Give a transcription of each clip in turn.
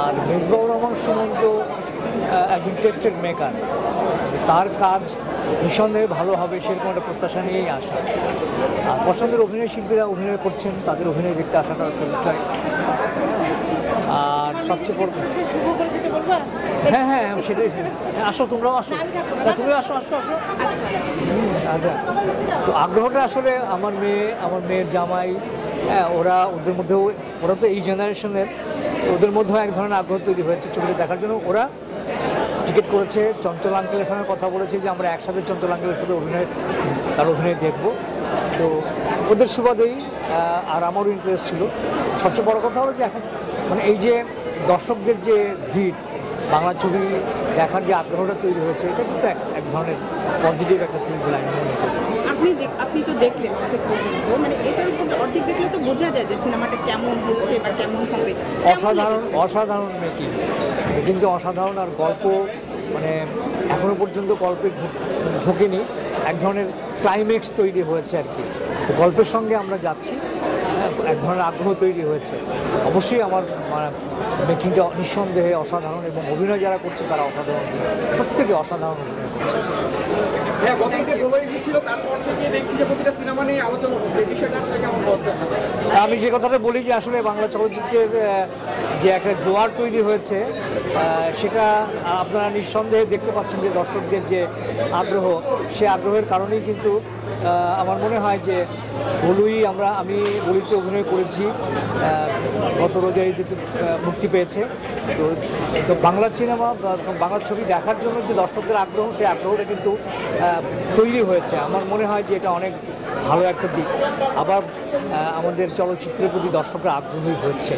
আর মেজবাউর রহমান সুমন্ত একজন tested maker, তার কাজ নিঃসন্দেহে ভালো হবে সেরকম একটা প্রত্যাশা নিয়েই আসা। আর পছন্দের অভিনয় শিল্পীরা অভিনয় করছেন, তাদের অভিনয় দেখতে আসাটা একটা বিষয়। আর সবচেয়ে বড় হ্যাঁ হ্যাঁ সেটাই, আসো তোমরাও আসো, তুমিও আসো আসো আসো। আচ্ছা, তো আগ্রহটা আসলে আমার মেয়ের জামাই, হ্যাঁ ওদের মধ্যেও, ওরা তো এই জেনারেশনের, ওদের মধ্যেও এক ধরনের আগ্রহ তৈরি হয়েছে ছবিটা দেখার জন্য। ওরা টিকিট করেছে, চঞ্চল আঙ্কেলের সঙ্গে কথা বলেছে যে আমরা একসাথে চঞ্চল আঙ্কেলের সাথে তার অভিনয় দেখব। তো ওদের সুবাদেই আর আমারও ইন্টারেস্ট ছিল। সবচেয়ে বড় কথা হলো যে এখন মানে এই যে দর্শকদের যে ভিড়, বাংলা ছবি দেখার যে আগ্রহটা তৈরি হয়েছে, এটা কিন্তু এক ধরনের পজিটিভ একটা থিং বলে আমি মনে করি। আপনি তো দেখলেন অর্ধেক পর্যন্ত, মানে এটার উপর অর্ধেক দেখলে তো বোঝা যায় যে সিনেমাটা কেমন হচ্ছে বা কেমন হবে। অসাধারণ মেকিং, কিন্তু অসাধারণ। আর গল্প মানে এখনো পর্যন্ত গল্পে ঢোকেনি, এক ধরনের ক্লাইম্যাক্স তৈরি হয়েছে আর কি। তো গল্পের সঙ্গে আমরা যাচ্ছি, এক ধরনের আগ্রহ তৈরি হয়েছে। অবশ্যই আমার মেকিংটা নিঃসন্দেহে অসাধারণ, এবং অভিনয় যারা করছে তারা অসাধারণ, প্রত্যেকে অসাধারণ অভিনয় করছে। আমি যে কথাটা বলি যে আসলে বাংলা চলচ্চিত্রের যে একটা জোয়ার তৈরি হয়েছে, সেটা আপনারা নিঃসন্দেহে দেখতে পাচ্ছেন যে দর্শকদের যে আগ্রহ, সে আগ্রহের কারণেই কিন্তু আমার মনে হয় যে আমি গলুইতে অভিনয় করেছি, গত রোজারিতে মুক্তি পেয়েছে। তো বাংলা সিনেমা, বাংলা ছবি দেখার জন্য যে দর্শকদের আগ্রহ, সেই আগ্রহটা কিন্তু তৈরি হয়েছে। আমার মনে হয় যে এটা অনেক ভালো একটা দিক। আবার আমাদের চলচ্চিত্রের প্রতি দর্শকরা আগ্রহী হচ্ছে।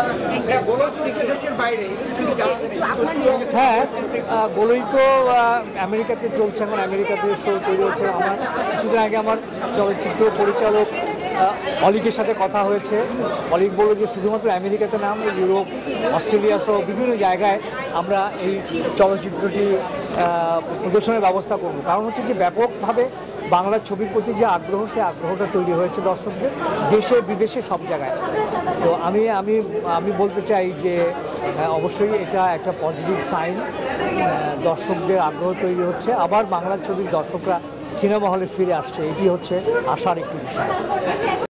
হ্যাঁ, গোলুই তো আমেরিকাতে চলছে, এখন আমেরিকাতে শো তৈরি হচ্ছে। আমার কিছুদিন আগে আমার চলচ্চিত্র পরিচালক অলিকের সাথে কথা হয়েছে। অলিক বলল যে শুধুমাত্র আমেরিকাতে না, আমরা ইউরোপ, অস্ট্রেলিয়া সহ বিভিন্ন জায়গায় আমরা এই চলচ্চিত্রটি প্রদর্শনের ব্যবস্থা করব। কারণ হচ্ছে যে ব্যাপকভাবে বাংলা ছবির প্রতি যে আগ্রহ, সেই আগ্রহটা তৈরি হয়েছে দর্শকদের দেশে বিদেশে সব জায়গায়। তো আমি বলতে চাই যে অবশ্যই এটা একটা পজিটিভ সাইন, দর্শকদের আগ্রহ তৈরি হচ্ছে, আবার বাংলা ছবির দর্শকরা সিনেমা হলে ফিরে আসছে, এটি হচ্ছে আশার একটি বিষয়।